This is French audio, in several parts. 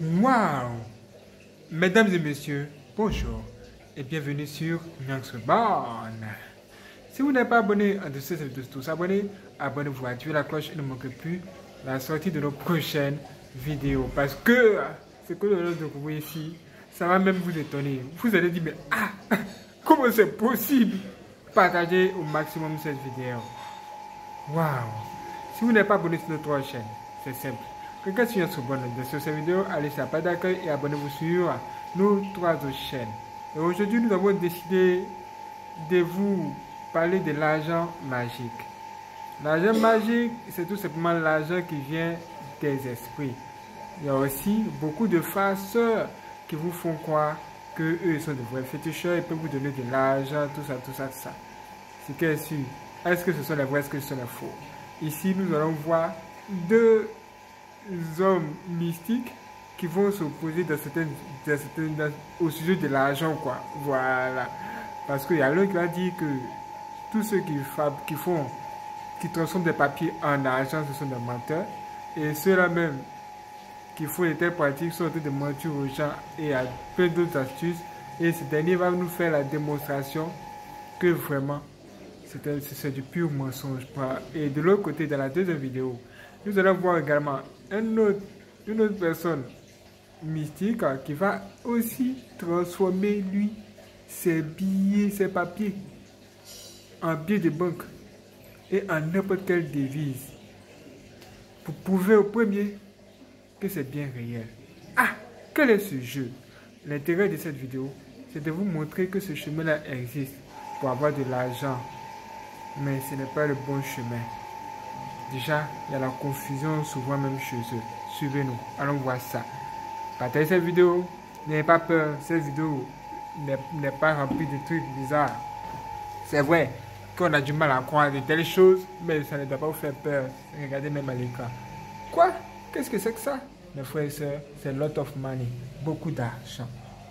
Waouh! Mesdames et messieurs, bonjour et bienvenue sur Nyangsubon. Si vous n'êtes pas abonné en dessous de tous abonnés, abonnez-vous, activez la cloche et ne manquez plus la sortie de nos prochaines vidéos. Parce que ce que nous allons découvrir ici, ça va même vous étonner. Vous allez dire, mais comment c'est possible? Partagez au maximum cette vidéo. Waouh! Si vous n'êtes pas abonné sur notre chaîne, c'est simple. Cliquez sur Nyangsubon sur cette vidéo, allez sur la page d'accueil et abonnez-vous sur nos 3 autres chaînes. Et aujourd'hui, nous avons décidé de vous parler de l'argent magique. L'argent magique, c'est tout simplement l'argent qui vient des esprits. Il y a aussi beaucoup de farceurs qui vous font croire qu'eux sont de vrais féticheurs et peuvent vous donner de l'argent, tout ça, tout ça, tout ça. C'est qu'est sûr. Est-ce que ce sont les vrais, est-ce que ce sont les faux? Ici, nous allons voir deux hommes mystiques qui vont s'opposer au sujet de l'argent, quoi. Voilà. Parce qu'il y a l'un qui va dire que tous ceux qui transforment des papiers en argent, ce sont des menteurs. Et ceux-là même qui font les telles pratiques sont en train de mentir aux gens et à plein d'autres astuces. Et ce dernier va nous faire la démonstration que vraiment c'est du pur mensonge. Et de l'autre côté, dans la deuxième vidéo, nous allons voir également une autre personne mystique qui va aussi transformer lui ses billets, ses papiers en billets de banque et en n'importe quelle devise pour prouver au premier que c'est bien réel. Quel est ce jeu? L'intérêt de cette vidéo, c'est de vous montrer que ce chemin-là existe pour avoir de l'argent, mais ce n'est pas le bon chemin. Déjà, il y a la confusion souvent même chez eux. Suivez-nous, allons voir ça. Partagez cette vidéo, n'ayez pas peur, cette vidéo n'est pas remplie de trucs bizarres. C'est vrai qu'on a du mal à croire de telles choses, mais ça ne doit pas vous faire peur. Regardez même à l'écran. Quoi? Qu'est-ce que c'est que ça? Mes frères et sœurs, c'est lot of money, beaucoup d'argent.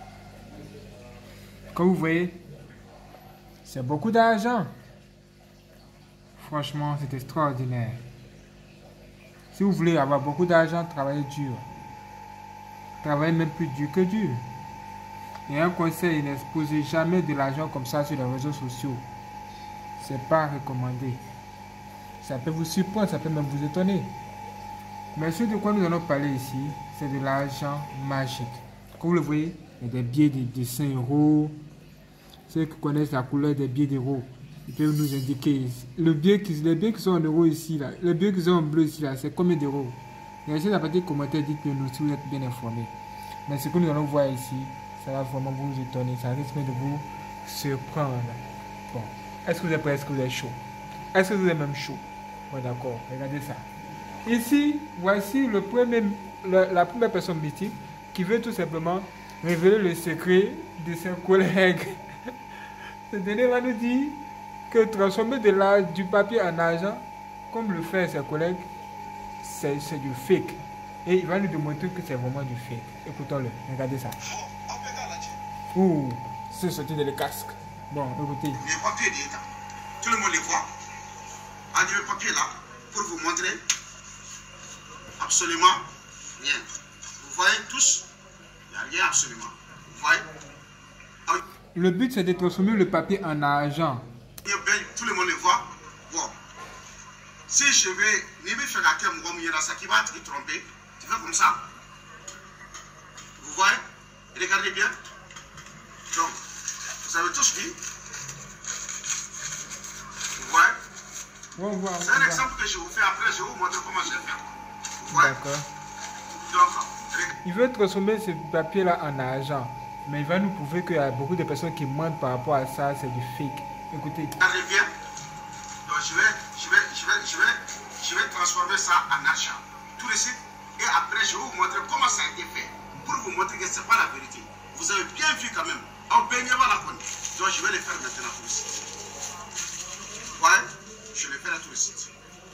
Comme vous voyez, c'est beaucoup d'argent. Franchement, c'est extraordinaire. Si vous voulez avoir beaucoup d'argent, travaillez dur. Travaillez même plus dur que dur. Et un conseil, n'exposez jamais de l'argent comme ça sur les réseaux sociaux. C'est pas recommandé. Ça peut vous surprendre, ça peut même vous étonner. Mais ce de quoi nous allons parler ici, c'est de l'argent magique. Comme vous le voyez, il y a des billets de 5 €. Ceux qui connaissent la couleur des billets d'euros, ils peuvent nous indiquer les billets qui sont en euros ici, là, les billets qui sont en bleu ici, là, c'est combien d'euros? Et essayez d'apporter des commentaires, dites-nous si vous êtes bien informés. Mais ce que nous allons voir ici, ça va vraiment vous étonner, ça risque de vous surprendre. Bon, est-ce que vous êtes prêts? Est-ce que vous êtes chaud? Est-ce que vous êtes même chaud? Bon, d'accord, regardez ça. Ici, voici la première personne mythique qui veut tout simplement révéler le secret de ses collègues. Ce dernier va nous dire que transformer du papier en argent, comme le fait ses collègues, c'est du fake. Et il va nous démontrer que c'est vraiment du fake. Écoutons-le, regardez ça. Ouh, c'est sorti de le casque. Bon, écoutez. Les papiers, tout le monde les voit. Allez, le papier là, pour vous montrer absolument rien. Vous voyez tous, il n'y a rien absolument. Vous voyez? Le but, c'est de transformer le papier en argent. Tout le monde le voit. Bon. Si je vais, ne me faire laquelle ça qui va te tromper, tu fais comme ça. Vous voyez? Regardez bien. Donc, vous avez tous vu. Vous voyez? C'est un exemple que je vous fais après, je vous montre comment je vais faire. Vous voyez? D'accord. Donc, il veut transformer ce papier-là en argent. Mais il va nous prouver qu'il y a beaucoup de personnes qui mentent par rapport à ça, c'est du fake. Écoutez. Regardez bien. Donc je vais transformer ça en argent. Tout de suite. Et après, je vais vous montrer comment ça a été fait. Pour vous montrer que ce n'est pas la vérité. Vous avez bien vu quand même. En baignant la conne. Donc je vais le faire maintenant tout de suite. Ouais. Je le fais là tout de suite.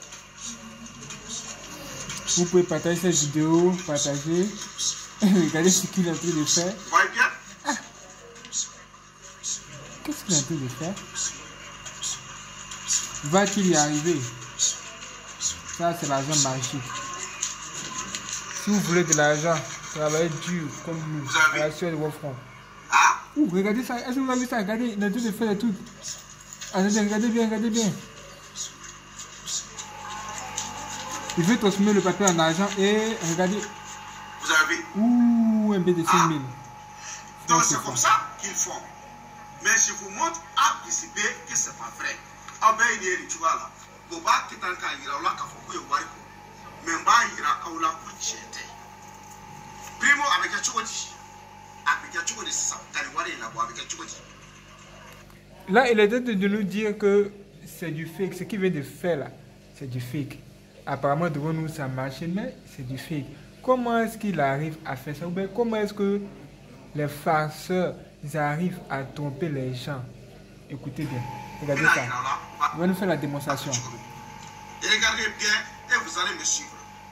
Vous pouvez partager cette vidéo, partager. Regardez ce qu'il est en train de faire. Vous voyez bien? Qu'est-ce qu'il est en train de faire? Va-t-il y arriver? Ça, c'est l'argent magique. Si vous voulez de l'argent, travailler dur comme nous, Vous avez à la sueur de vos fronts. Ah, Ouh, regardez ça, est-ce que vous avez vu ça? Regardez, il a tout fait les trucs. Attendez, regardez bien, regardez bien. Il veut transformer le papier en argent et regardez. vous avez vu. Ouh, un B de 5 000. Donc c'est comme ça qu'ils font. Mais je vous montre à participer que c'est pas vrai. Ah ben il y a des tu vois là. Boba qui t'en cas ira là kafoku yo wari ko. Mais ba ira kaula ku chete. Primo avec un chokoti. Avec un chokoti ça. Tani wari là bo avec un chokoti. Là, il est en train de nous dire que c'est du fake. Ce qu'il vient de faire là, c'est du fake. Apparemment, devant nous, ça marche, mais c'est du fake. Comment est-ce qu'il arrive à faire ça? Ou bien comment est-ce que les farceurs ils arrivent à tromper les gens? Écoutez bien. Regardez ça. On va nous faire la démonstration. Et regardez bien et vous allez me suivre.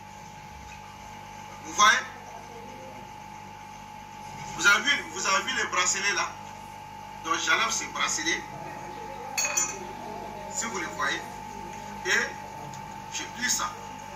Vous voyez? Vous avez vu les bracelets là? Donc j'enlève ces bracelets. Si vous les voyez. Et je plie ça.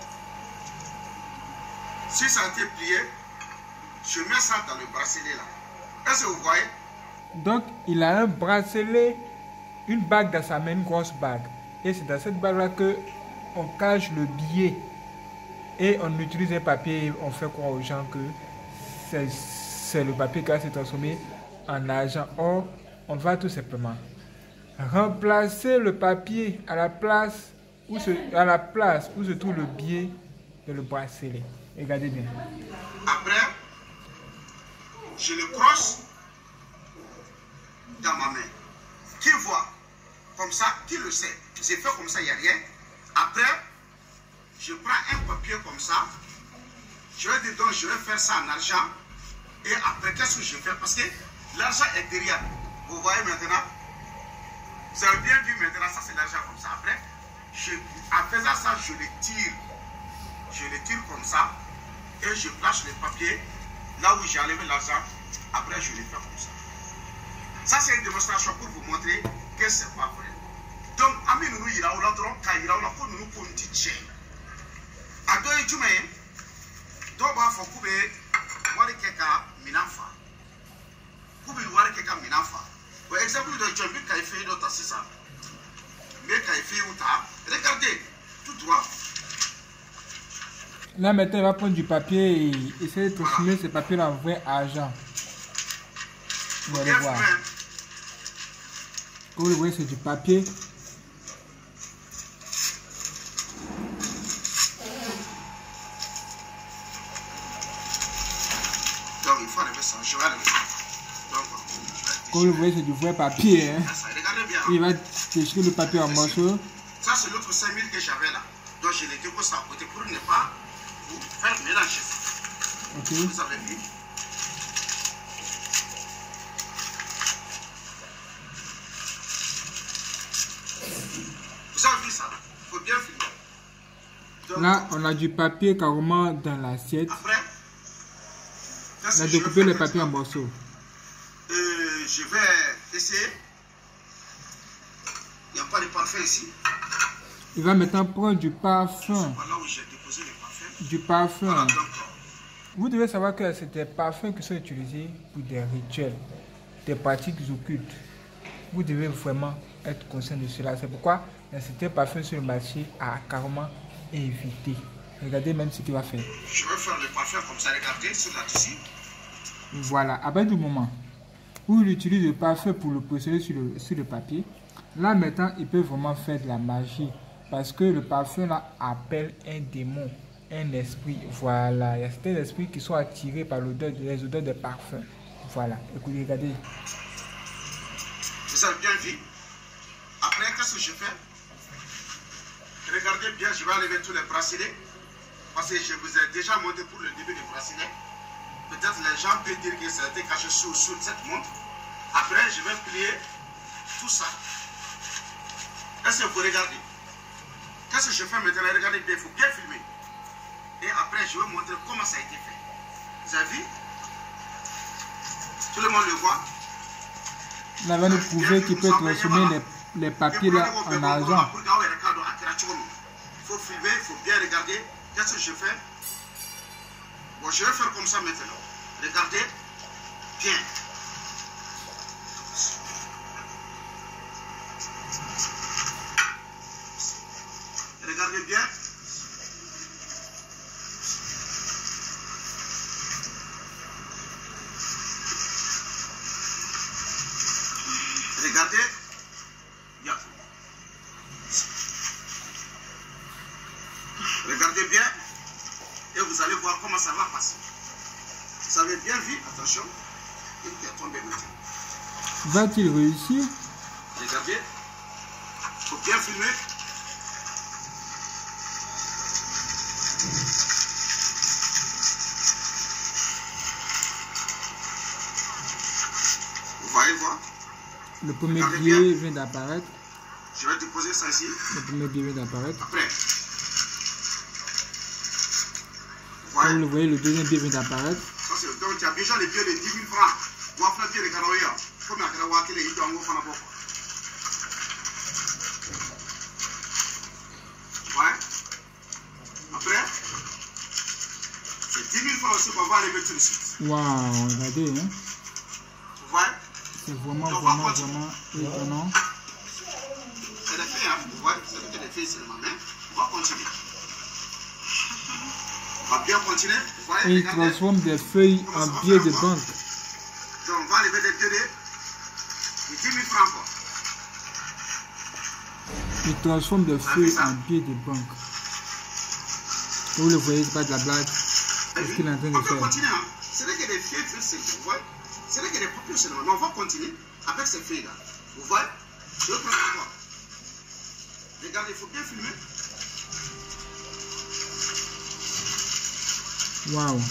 Si ça a été plié, je mets ça dans le bracelet là. Est-ce que vous voyez? Donc, il a un bracelet, une bague dans sa main, une grosse bague. Et c'est dans cette bague-là qu'on cache le billet. Et on utilise un papier et on fait croire aux gens que c'est le papier qui va se transformer en argent. Or, on va tout simplement remplacer le papier à la place où se trouve le billet de le bracelet. Regardez bien. Après, je le croche dans ma main. Qui voit comme ça, qui le sait. J'ai fait comme ça, il n'y a rien. Après, je prends un papier comme ça. Je vais dire donc, je vais faire ça en argent. Et après, qu'est-ce que je fais? Parce que l'argent est derrière. Vous voyez maintenant? Vous avez bien vu maintenant, ça c'est l'argent comme ça. Après, en faisant ça, je le tire. Je le tire comme ça. Et je place le papier là où j'ai enlevé l'argent. Après, je le fais comme ça. Ça, c'est une démonstration pour vous montrer que ce n'est pas vrai. Donc, ami nous ira ou la dron, ka ira ou la ko nous ko ndi che. Ado ejume, do ba fo kube wari keka minafa. Kube wari keka minafa. Par exemple, de John Bill Kaife do tasisa. Mais Kaife ou ta, regardez, tout droit. Là, maintenant, il va prendre du papier et essayer de transformer ce papier en vrai argent. Vous allez voir. Comme vous voyez, c'est du papier. Donc, il faut enlever ça. Je vais enlever ça. Comme vous voyez, c'est du vrai papier. Hein. Regardez bien. Il va déchirer le papier en morceaux. Ça, c'est l'autre 5000 que j'avais là. Donc, je l'ai déposé à côté pour ne pas vous faire mélanger. Ok. Vous avez vu? Vous avez vu ça? Il faut bien filmer. Donc, Là, on a du papier carrément dans l'assiette. après, On a découpé le papier en morceaux. Je vais essayer. Il n'y a pas de parfum ici. Il va maintenant prendre du parfum. Voilà où j'ai déposé le parfum. Du parfum. Voilà, donc, Vous devez savoir que c'est des parfums qui sont utilisés pour des rituels, des pratiques occultes. Vous devez vraiment être conscient de cela. C'est pourquoi il y a certains parfums sur le marché à carrément éviter. Regardez même ce qu'il va faire. je vais faire le parfum comme ça. Regardez sur la tissu. Voilà, à partir du moment où il utilise le parfum pour le positionner sur le papier, là maintenant il peut vraiment faire de la magie. Parce que le parfum là appelle un démon, un esprit. Voilà, il y a certains esprits qui sont attirés par les odeurs de parfum. Voilà, écoutez, regardez. Vous avez bien vu. Après, qu'est-ce que je fais? Regardez bien, je vais enlever tous les bracelets. Parce que je vous ai déjà montré pour le début des bracelets. Peut-être les gens peuvent dire que ça a été caché sous cette montre. Après, je vais plier tout ça. Est-ce que vous regardez? Qu'est-ce que je fais maintenant? Regardez bien, il faut bien filmer. Et après, je vais montrer comment ça a été fait. Vous avez vu? Tout le monde le voit. Là, va nous prouver qu'il peut transformer les papiers là en argent. Il faut filmer, il faut bien regarder. Qu'est-ce que je fais? Bon, je vais faire comme ça maintenant. Regardez bien. Regardez bien. Regardez. Bien. Regardez bien. Et vous allez voir comment ça va passer. Vous avez bien vu, attention, il est tombé maintenant. Va-t-il réussir? Regardez, il faut bien filmer. Vous voyez voir? Le premier billet vient d'apparaître. Je vais déposer ça ici. Le premier billet vient d'apparaître. Après. Comme vous le voyez, le deuxième billet vient d'apparaître. Donc, tu as déjà les billets de 10 000 francs. Tu vas faire les garoyas. Comme la garoya, les gens vont faire la boîte. Ouais. Après, c'est 10 000 francs aussi qu'on va les mettre tout de suite. Waouh, regardez, hein. Vous voyez? C'est vraiment étonnant. C'est des faits, hein. Vous voyez? C'est des faits seulement. Mais on va continuer. On va bien continuer. Et il transforme des feuilles en billets de banque. Donc, on va enlever des billets de 10 000 francs encore. Il transforme des feuilles en billets de banque. Vous le voyez, c'est pas de la blague. C'est ce qu'il est en train de faire. On peut faire. continuer, hein. Ce n'est que des feuilles, vous voyez. Ce n'est que des papiers seulement. Mais on va continuer avec ces feuilles-là. Vous voyez? Je vais prendre encore. Regardez, il faut bien filmer. Waouh.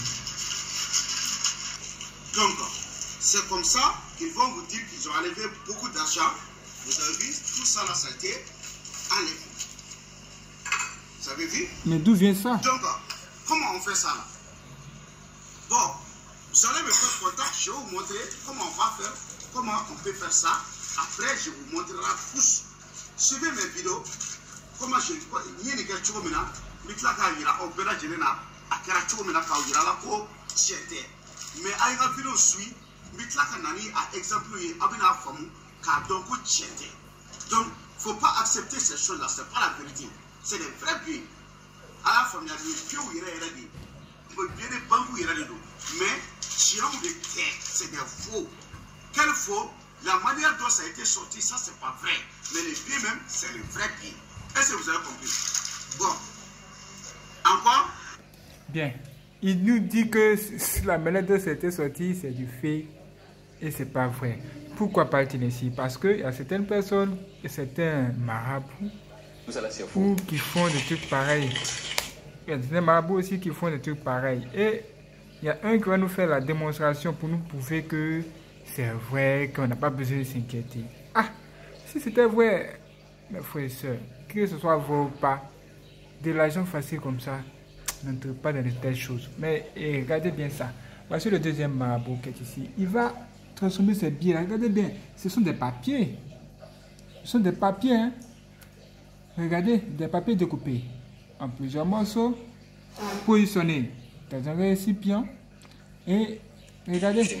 Donc, c'est comme ça qu'ils vont vous dire qu'ils ont enlevé beaucoup d'argent. Vous avez vu, tout ça là, ça a été enlevé. Vous avez vu? Mais d'où vient ça? Donc, comment on fait ça là? Bon, vous allez me faire contact, je vais vous montrer comment on va faire, comment on peut faire ça. Après, je vous montrerai tous. Suivez mes vidéos. Comment je n'y a pas de choses maintenant. Mais là, quand il y a un peu de gens, a kɛra cogo min na k'aw yira la ko tiɲɛ tɛ mais a ye ka video suit n bɛ tila ka na ni a exemple ye a bɛna faamu k'a dɔn ko tiɲɛ tɛ donc faut pas accepter ces choses là c'est pas la vérité c'est des vrais biens a y'a faamuya nin biens yɛrɛ yɛrɛ de biens de banque yɛrɛ de don mais tiɲɛw de tɛ c'est des faux quel faux la manière dont ça a été sorti ça c'est pas vrai mais les biens même c'est les vrais biens est-ce que vous avez compris bon encore. Bien, il nous dit que la manière dont c'était sorti, c'est du fait et c'est pas vrai. Pourquoi parle-t-il ainsi? Parce qu'il y a certaines personnes et certains marabouts qui font des trucs pareils. Il y a des marabouts aussi qui font des trucs pareils. Et il y a un qui va nous faire la démonstration pour nous prouver que c'est vrai, qu'on n'a pas besoin de s'inquiéter. Ah, si c'était vrai, mes frères et sœurs, que ce soit vrai ou pas, de l'argent facile comme ça, n'entre pas dans de telles choses. Mais regardez bien ça. Voici le deuxième marabout qui est ici. Il va transformer ces billets. Regardez bien. Ce sont des papiers. Ce sont des papiers. Hein? Regardez, des papiers découpés en plusieurs morceaux, positionnés dans un récipient. Et regardez.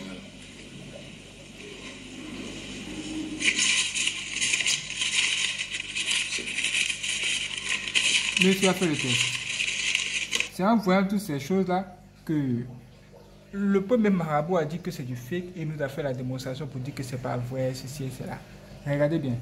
Monsieur a fait le test. C'est en voyant toutes ces choses-là que le premier marabout a dit que c'est du fake et nous a fait la démonstration pour dire que c'est pas vrai, ceci et cela. Regardez bien.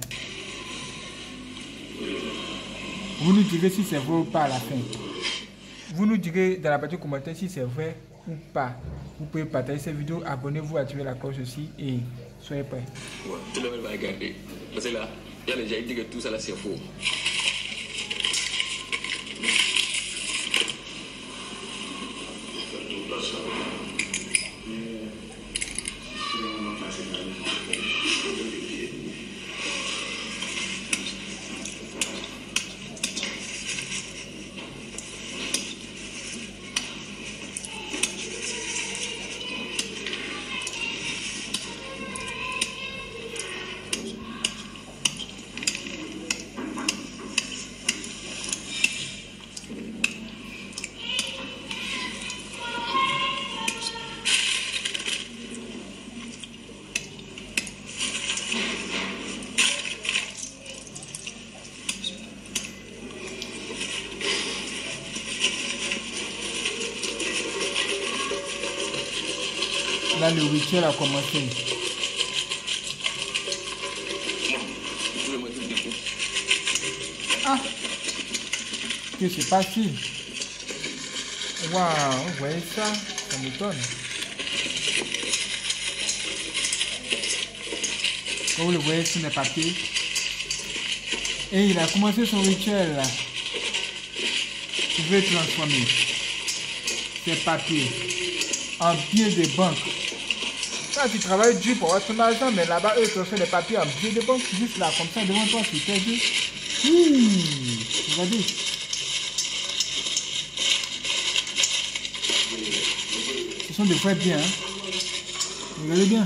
Vous nous direz si c'est vrai ou pas à la fin. Vous nous direz dans la partie commentaire si c'est vrai ou pas. Vous pouvez partager cette vidéo, abonnez-vous, activez la cloche aussi et soyez prêts. Ouais, tout le monde va regarder. Parce que là, il y a les gens qui disent que tout ça là c'est faux. Là, le rituel a commencé. Ah, que c'est passé. Waouh, vous voyez ça? Ça m'étonne. Comme vous le voyez sur les papiers. Et il a commencé son rituel là. Il veut transformer ces papiers en billets de banque. Là, tu travailles dur pour avoir ton argent, mais là-bas, eux, ils transforment les papiers en billets de banque. Juste là, comme ça, devant toi, sur tes yeux. Regardez. Ce sont des vrais biens. Hein? Regardez bien.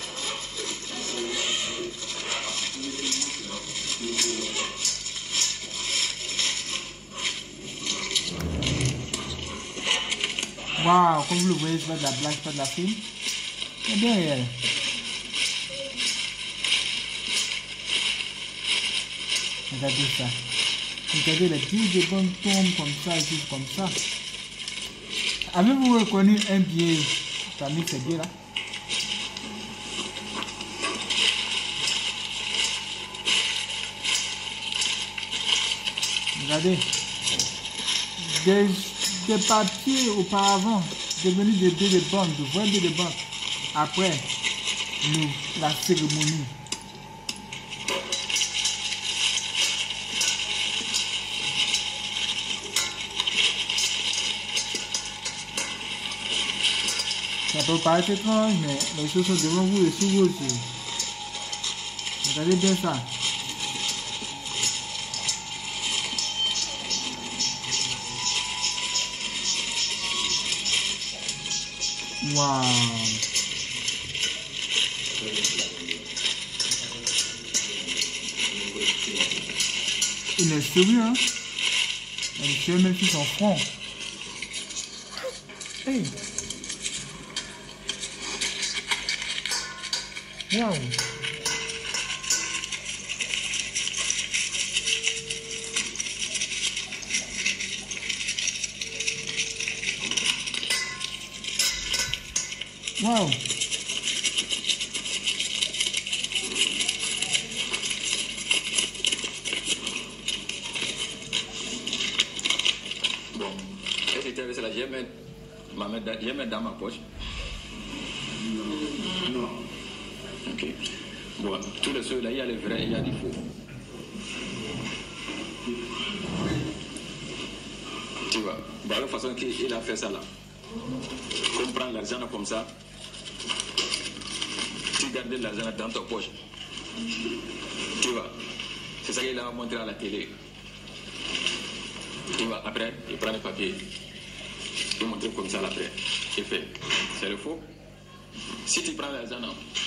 Waouh, comme vous le voyez, c'est pas de la blague, pas de la film. C'est bien réel. Regardez ça. Regardez les billes de banque tombent comme ça, juste comme ça. Avez-vous reconnu un billet parmi ces billets là? Regardez. Des papiers auparavant devenus des billets de banque, de vrais billets de banque. Après la cérémonie. Ça peut paraître étrange, mais les choses sont devant vous et sous vos yeux. Regardez bien ça. Waouh! Il est sérieux, hein? Il est sérieux même sur son front. Hey! Waouh! Waouh! Bon, est-ce que tu avais ça là? Je vais mettre dans ma poche. Non. Ok. Bon, tous les ceux là, il y a les vrais et il y a des faux. Tu vois, de la façon qu'il a fait ça là. Comme prendre l'argent comme ça, tu gardes l'argent dans ta poche. Tu vois, c'est ça qu'il a montré à la télé. Tu vois, après, il prend le papier. Il montre comme ça après. Il fait. C'est le faux. Si tu prends l'argent,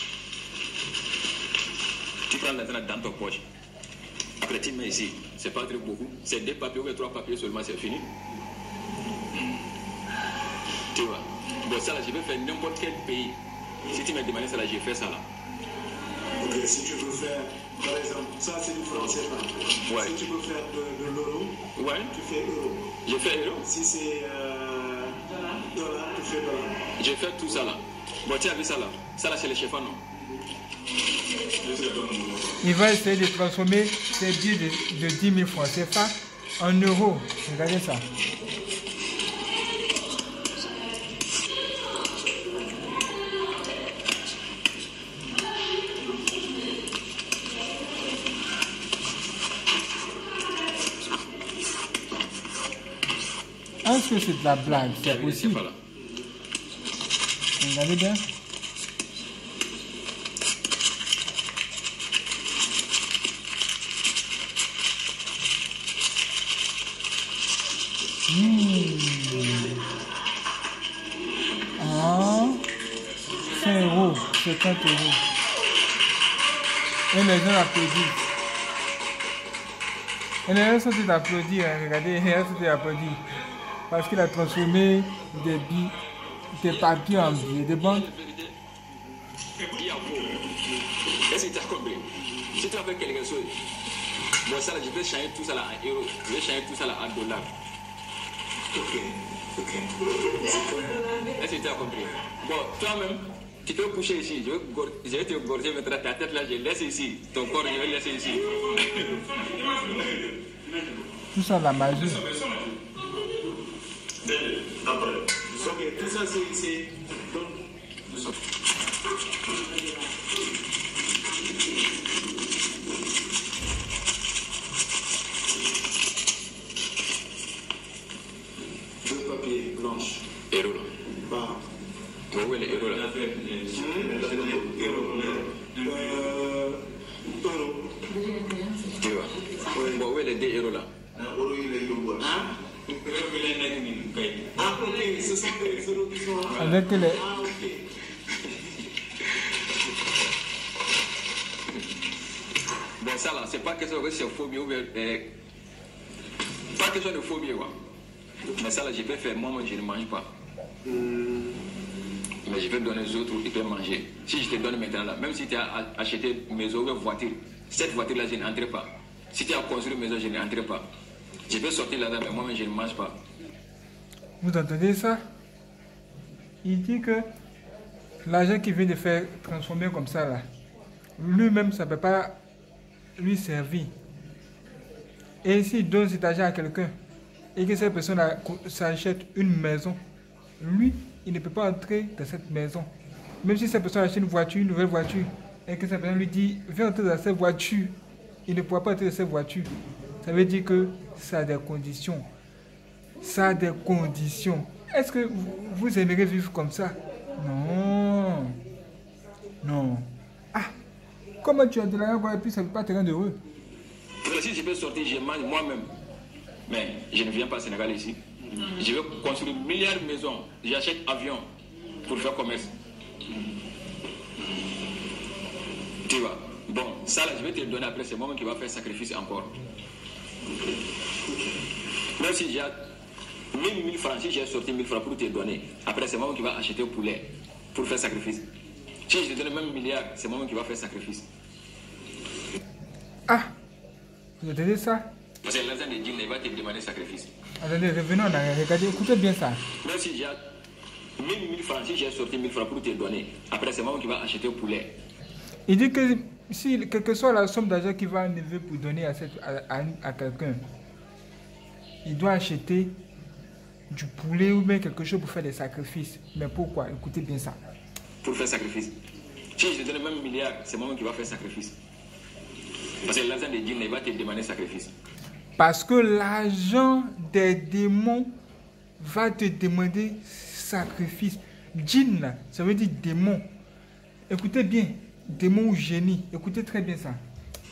tu prends l'argent dans ta poche. Après, tu mets ici. C'est pas très beaucoup. C'est 2 papiers ou 3 papiers seulement, c'est fini. Tu vois. Bon, ça là, je vais faire n'importe quel pays. Si tu m'as demandé ça là, j'ai fait ça là. Ok, si tu veux faire, par exemple, ça c'est du franc CFA. Ouais. Si tu veux faire de l'euro, Ouais. tu fais euro. J'ai fait euro. Si c'est dollar, tu fais dollar. J'ai fait tout ça là. Bon, tu as vu ça là. Ça là, c'est le chef, non? Il va essayer de transformer ces billets de 10 000 francs CFA en euros. Regardez ça. Est-ce que c'est de la blague? C'est possible. Regardez bien. Ah, 5 euros, 50 euros. Et les gens applaudissent. Et les gens sont tous applaudis, hein. Regardez, les gens sont tous applaudis. Parce qu'il a transformé des papiers en billets de banque. Est-ce que tu as compris? Si tu as fait quelque chose, bon, ça là, je vais changer tout ça là en euros. Je vais changer tout ça là en dollars. Ok. Est-ce que tu as compris? Bon, toi-même, Tu peux coucher ici, je vais te gorger maintenant ta tête là, je laisse ici. Ton corps, je vais laisser ici. Tout ça, la magie. Après. Ok, tout ça, c'est... Deux papiers blanches. Héros là. Bah. Où est le héros là? Tu vois? Bon, où est les deux héros là? Ah, ok, ce sont des héros qui sont là. Avec les... Ah, ok. Bon, ça là, c'est pas question que c'est phobie ou bien. Pas question de phobie, quoi. Mais ça là, je peux faire. Moi, je ne mange pas. Mais je vais donner aux autres, ils peuvent manger. Si je te donne maintenant là, même si tu as acheté une maison ou une voiture, cette voiture là, je n'entre pas. Si tu as construit une maison, je n'entre pas. Je peux sortir là-dedans, mais moi, je ne mange pas. Vous entendez ça? Il dit que l'argent qu'il vient de faire transformer comme ça là, lui-même, ça ne peut pas lui servir. Et s'il donne cet argent à quelqu'un et que cette personne s'achète une maison, lui, il ne peut pas entrer dans cette maison. Même si cette personne achète une voiture, une nouvelle voiture, et que cette personne lui dit, viens entrer dans cette voiture, il ne pourra pas entrer dans cette voiture. Ça veut dire que ça a des conditions. Ça a des conditions. Est-ce que vous aimeriez vivre comme ça? Non. Non. Ah, comment tu as de l'argent et puis ça ne peut pas te rendre heureux? Si je peux sortir, je mange moi-même. Mais je ne viens pas au Sénégal ici. Je vais construire milliards de maisons. J'achète avion pour faire commerce. Tu vois? Bon, ça là, je vais te le donner après. C'est moi qui va faire sacrifice encore. Même si j'ai 1000 francs, si j'ai sorti 1000 francs pour te donner, après c'est moi qui va acheter au poulet pour faire sacrifice. Si je te donne même 1 milliard, c'est moi qui va faire sacrifice. Ah, vous entendez ça? Parce que l'argent de Dieu, il va te demander sacrifice. Attendez, revenons en arrière. Regardez, écoutez bien ça. Même si j'ai 1000 francs, si j'ai sorti 1000 francs pour te donner, après c'est moi qui va acheter au poulet. Il dit que si, quelle que soit la somme d'argent qu'il va enlever pour donner à quelqu'un, il doit acheter du poulet ou bien quelque chose pour faire des sacrifices. Mais pourquoi? Écoutez bien ça. Pour faire sacrifice. Si je te donne même 1 milliard, c'est moi qui va faire sacrifice. Parce que l'argent des djinns, il va te demander sacrifice. Parce que l'argent des démons va te demander sacrifice. Djinn, ça veut dire démon. Écoutez bien, démon ou génie. Écoutez très bien ça.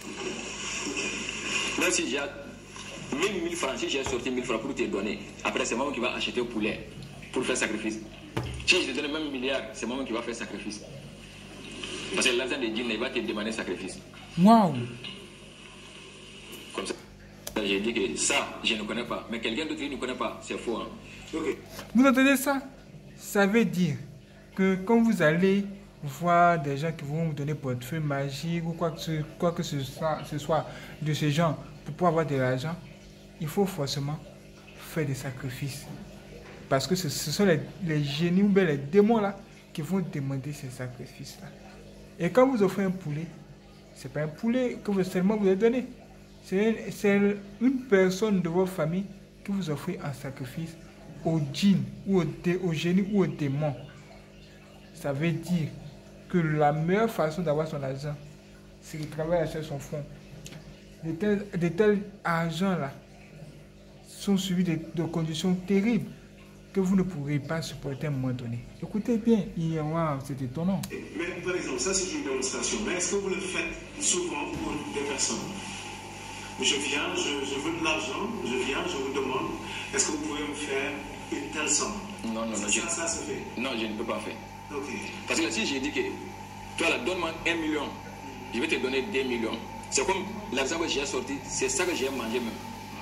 Même si j'ai 1000 francs, si j'ai sorti 1000 francs pour te donner, après c'est moi qui va acheter au poulet pour faire sacrifice. Si je te donne même 1 milliard, c'est moi qui va faire sacrifice. Parce que l'argent des djinns, il va te demander sacrifice. Waouh! Comme ça, j'ai dit que ça, je ne connais pas. Mais quelqu'un d'autre qui ne connaît pas, c'est faux. Hein? Ok. Vous entendez ça? Ça veut dire que quand vous allez voir des gens qui vont vous donner portefeuille magique ou quoi que ce soit de ce genre pour pouvoir avoir de l'argent, il faut forcément faire des sacrifices. Parce que ce sont les génies ou bien les démons là qui vont demander ces sacrifices-là. Et quand vous offrez un poulet, ce n'est pas un poulet que vous seulement vous avez donné. C'est une personne de votre famille que vous offrez en sacrifice au djinn ou au génie ou au démon. Ça veut dire que la meilleure façon d'avoir son argent, c'est de travailler sur son fonds. De tels argents-là sont suivis de conditions terribles que vous ne pourrez pas supporter à un moment donné. Écoutez bien, wow, c'est étonnant. Mais par exemple, ça c'est une démonstration. Mais est-ce que vous le faites souvent pour des personnes? Je viens, je veux de l'argent, je vous demande, est-ce que vous pouvez me faire une telle somme? Non, Ça se fait. Non, je ne peux pas faire. Ok. Parce que si j'ai dit que, toi là, donne-moi 1 million, je vais te donner 2 millions. C'est comme l'argent que j'ai sorti, c'est ça que j'ai mangé même.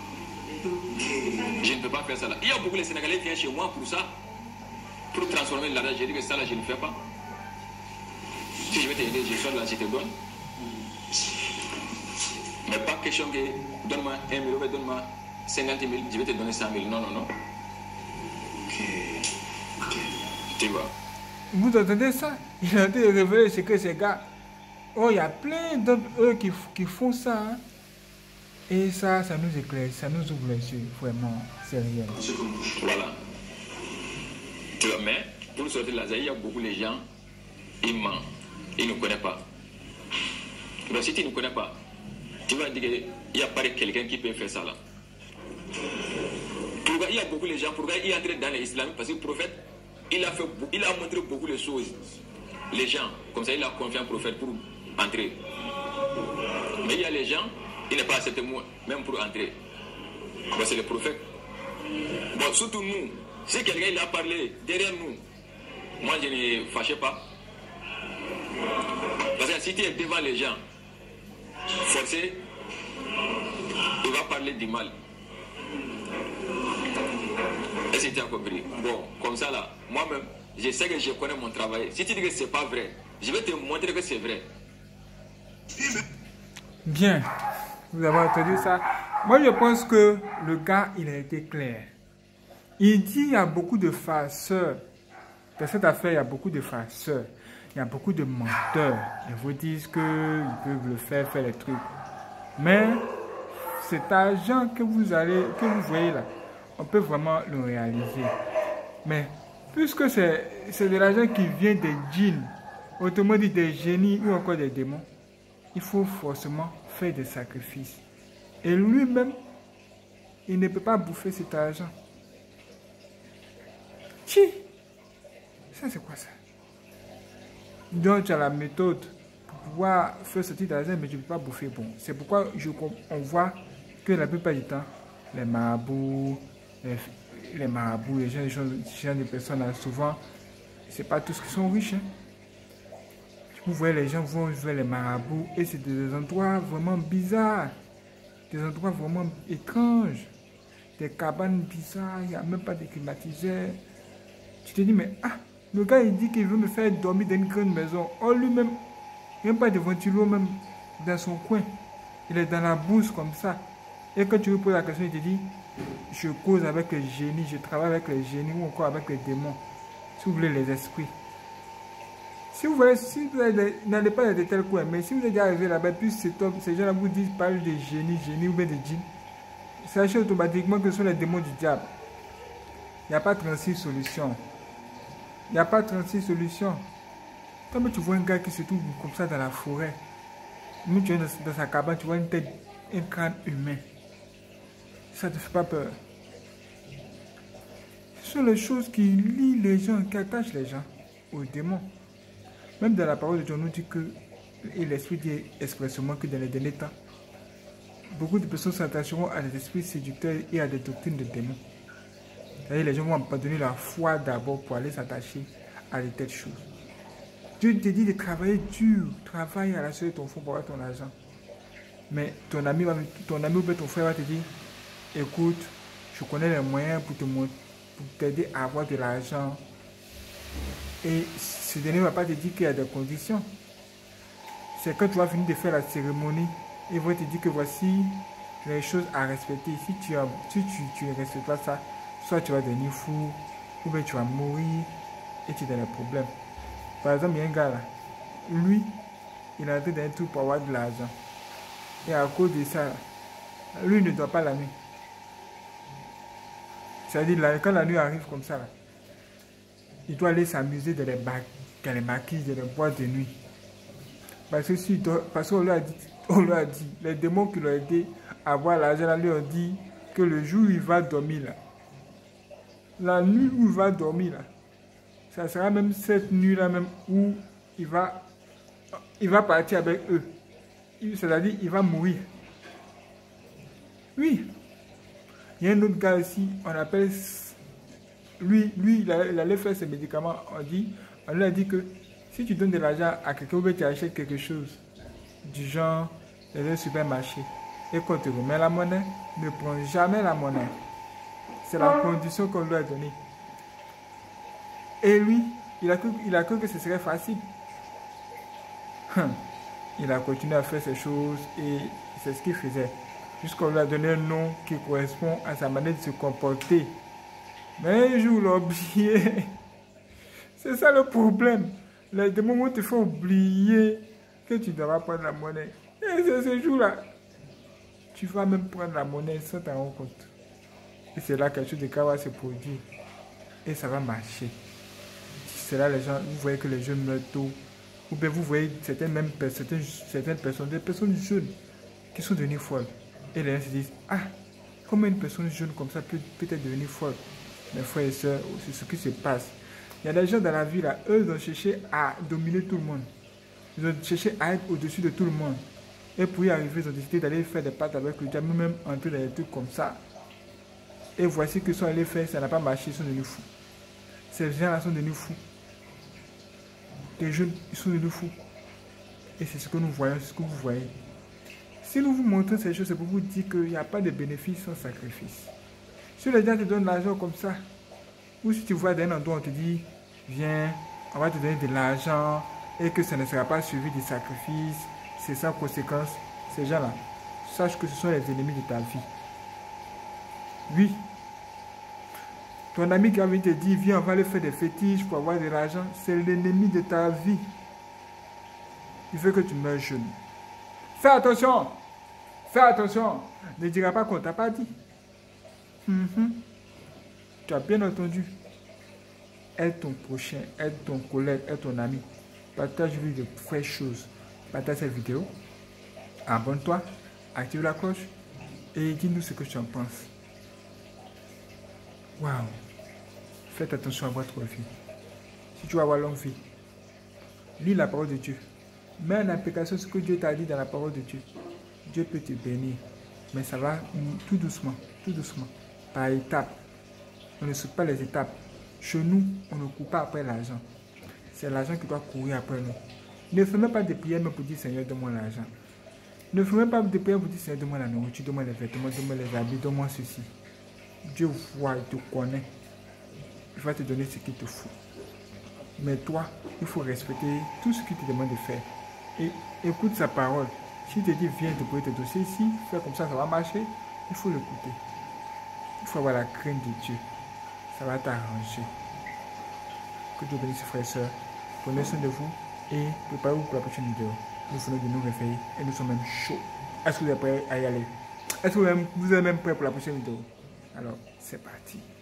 Je ne peux pas faire ça là. Il y a beaucoup de Sénégalais qui viennent chez moi pour ça, pour transformer l'argent. J'ai dit que ça là, je ne fais pas. Si je vais t'aider, je sors là, je te donne. Mais pas question que donne-moi 1 million, donne-moi 50 000, je vais te donner 100 000. Non, non, non. Ok. Tu vois. Vous entendez ça? Il a été révélé ce que ces gars. Oh, il y a plein d'autres eux qui font ça. Hein? Et ça nous éclaire, ça nous ouvre les yeux. Vraiment, c'est réel. Voilà. Mais pour sortir de la Zaïre, il y a beaucoup de gens, ils mentent. Ils ne connaissent pas. Donc si tu ne connais pas, tu vas dire qu'il n'y a pas quelqu'un qui peut faire ça là. Pourquoi il y a beaucoup de gens, pourquoi il est entré dans l'islam? Parce que le prophète, il a montré beaucoup de choses. Les gens, comme ça, il a confié en prophète pour entrer. Mais il y a les gens, il n'est pas accepté même pour entrer. Bon, c'est le prophète. Bon, surtout nous, si quelqu'un il a parlé derrière nous, moi je ne fâchais pas. Parce que si tu es devant les gens, forcé, il va parler du mal. Est-ce que tu as compris? Bon, comme ça là, moi-même, je sais que je connais mon travail. Si tu dis que c'est pas vrai, je vais te montrer que c'est vrai. Bien, vous avez entendu ça? Moi, je pense que le gars, il a été clair. Il dit qu'il y a beaucoup de farceurs. Dans cette affaire, il y a beaucoup de farceurs. Il y a beaucoup de menteurs. Ils vous disent qu'ils peuvent le faire les trucs. Mais cet argent que vous voyez là, on peut vraiment le réaliser. Mais puisque c'est de l'argent qui vient des djinns, autrement dit des génies ou encore des démons, il faut forcément faire des sacrifices. Et lui-même, il ne peut pas bouffer cet argent. Chi! Ça c'est quoi ça? Donc tu as la méthode pour pouvoir faire ce type d'argent, mais tu ne peux pas bouffer. Bon, c'est pourquoi on voit que la plupart du temps, les marabouts, les gens de personnes, là, souvent, c'est pas tous qui sont riches. Hein. Vous voyez, les gens vont vers les marabouts et c'est des endroits vraiment bizarres, des endroits vraiment étranges, des cabanes bizarres, il n'y a même pas de climatiseur. Tu te dis, mais le gars il dit qu'il veut me faire dormir dans une grande maison. Oh, lui-même, il n'y a même pas de ventilo même dans son coin. Il est dans la bourse comme ça. Et quand tu lui poses la question, il te dit, je cause avec les génies, je travaille avec les génies ou encore avec les démons. Si vous voulez, les esprits. Si vous n'allez pas dans de tels coins, mais si vous êtes déjà arrivé là-bas, puis ces gens-là vous disent, parlent de génie ou bien de djinns, sachez automatiquement que ce sont les démons du diable. Il n'y a pas 36 solutions. Il n'y a pas 36 solutions. Quand tu vois un gars qui se trouve comme ça dans la forêt, nous tu es dans sa cabane, tu vois une tête, un crâne humain. Ça ne te fait pas peur. Ce sont les choses qui lient les gens, qui attachent les gens aux démons. Même dans la parole de Dieu, on nous dit que, et l'Esprit dit expressément que dans les derniers temps, beaucoup de personnes s'attacheront à des esprits séducteurs et à des doctrines de démons. C'est-à-dire les gens vont abandonner leur foi d'abord pour aller s'attacher à de telles choses. Dieu te dit de travailler dur, travaille à la sueur de ton front pour avoir ton argent. Mais ton ami ou ton frère va te dire, écoute, je connais les moyens pour t'aider à avoir de l'argent. Et ce dernier ne va pas te dire qu'il y a des conditions. C'est quand tu vas finir de faire la cérémonie, il va te dire que voici les choses à respecter. Si tu ne respectes pas ça, soit tu vas devenir fou, ou bien tu vas mourir et tu as des problèmes. Par exemple, il y a un gars là, lui, il a entré dans un truc pour avoir de l'argent. Et à cause de ça, lui il ne dort pas la nuit. C'est-à-dire, quand la nuit arrive comme ça, là, il doit aller s'amuser dans les maquis, dans les boîtes de nuit. Parce qu'on lui a dit, les démons qui l'ont aidé à avoir l'argent, lui ont dit que le jour où il va dormir, là, la nuit où il va dormir, là, ça sera même cette nuit-là même où il va partir avec eux. C'est-à-dire, il va mourir. Oui. Il y a un autre gars ici, on appelle... Lui il allait faire ses médicaments. On lui a dit que si tu donnes de l'argent à quelqu'un ou tu achètes quelque chose du genre dans un supermarché et qu'on te remet la monnaie, ne prends jamais la monnaie. C'est la condition qu'on lui a donnée. Et lui, il a cru que ce serait facile. Il a continué à faire ces choses et c'est ce qu'il faisait. Jusqu'on lui a donné un nom qui correspond à sa manière de se comporter. Mais un jour, il a oublié. C'est ça le problème. Les démons vont te faire oublier que tu dois prendre la monnaie. Et c'est ce jour-là, tu vas même prendre la monnaie sans t'en rendre compte. Et c'est là quelque chose de grave va se produire. Et ça va marcher. C'est là les gens, vous voyez que les jeunes meurent tôt. Ou bien vous voyez certaines personnes, des personnes jeunes qui sont devenues folles. Et les gens se disent, ah, comment une personne jeune comme ça peut-être devenir folle? Mes frères et sœurs, c'est ce qui se passe. Il y a des gens dans la vie là, eux ils ont cherché à dominer tout le monde. Ils ont cherché à être au-dessus de tout le monde. Et pour y arriver, ils ont décidé d'aller faire des pactes avec le diable, même entrer dans des trucs comme ça. Et voici que sont allés faire, ça n'a pas marché, ils sont devenus fous. Ces gens-là sont devenus fous. Les jeunes, ils sont devenus fous. Et c'est ce que nous voyons, c'est ce que vous voyez. Si nous vous montrons ces choses, c'est pour vous dire qu'il n'y a pas de bénéfice sans sacrifice. Si les gens te donnent l'argent comme ça, ou si tu vois d'un endroit, on te dit, viens, on va te donner de l'argent, et que ça ne sera pas suivi de sacrifice, c'est sans conséquence, ces gens-là, sache que ce sont les ennemis de ta vie. Oui. Ton ami qui a envie de te dire, viens, on va aller faire des fétiches pour avoir de l'argent, c'est l'ennemi de ta vie. Il veut que tu meurs jeune. Fais attention. Fais attention. Ne diras pas qu'on ne t'a pas dit. Tu as bien entendu. Aide ton prochain, aide ton collègue, aide ton ami. Partage-lui de vraies choses. Partage cette vidéo. Abonne-toi. Active la cloche. Et dis-nous ce que tu en penses. Waouh. Faites attention à votre vie. Si tu veux avoir longue vie, lis la parole de Dieu. Mets en application ce que Dieu t'a dit dans la parole de Dieu. Dieu peut te bénir. Mais ça va tout doucement, par étapes. On ne saute pas les étapes. Chez nous, on ne court pas après l'argent. C'est l'argent qui doit courir après nous. Ne fais même pas de prières pour dire Seigneur, donne-moi l'argent. Ne fais même pas de prières pour dire Seigneur, donne-moi la nourriture, donne-moi les vêtements, donne-moi les habits, donne-moi ceci. Dieu voit, il te connaît. Il va te donner ce qu'il te faut. Mais toi, il faut respecter tout ce qu'il te demande de faire. Et écoute sa parole. S'il te dit, viens te poser tes dossiers ici, fais comme ça, ça va marcher, il faut l'écouter. Il faut avoir la crainte de Dieu. Ça va t'arranger. Que Dieu bénisse, frères et sœurs. Prenez soin de vous et préparez-vous pour la prochaine vidéo. Nous venons de nous réveiller et nous sommes même chauds. Est-ce que vous êtes prêts à y aller? Est-ce que vous êtes même prêts pour la prochaine vidéo? Alors, c'est parti.